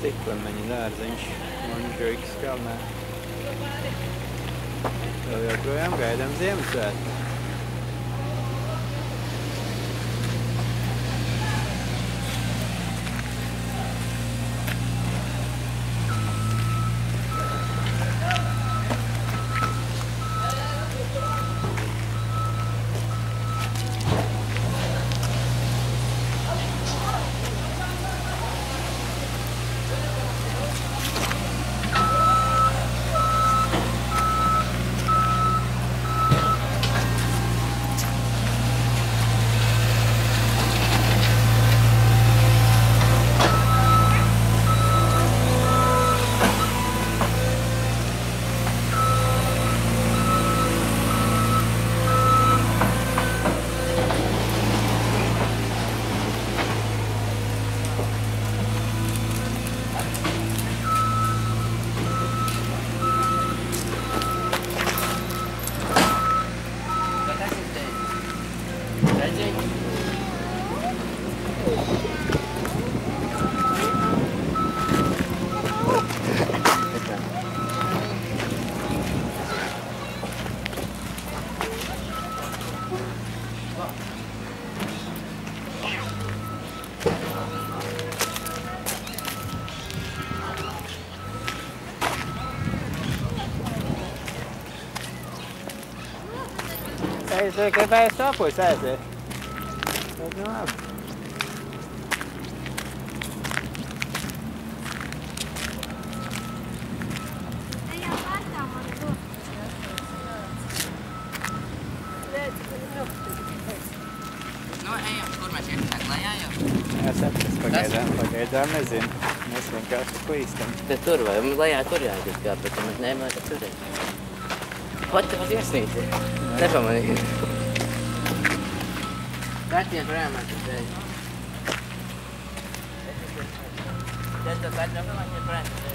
Stiklemeņa dārziņš Monžuikas kalnā. Vēl joprojām gaidām Ziemassvētku. Vai stāpojas aiziet? Tad nu labi. Ejam vārtā man rokas. Redz, ka ir rokas. Nu, ejam, kur mēs iekšāk lejā jau? Jā, saprast, pagaidām nezinu. Mēs vienkārši klīstam. Te tur vai, lejā tur jāiet kā, bet mēs nevaram tā turēt. Pat tev iesnīti. Nepamanīju. Kārties projām ar tas reizi. Tad tev kāds nopamācies projām tas reizi.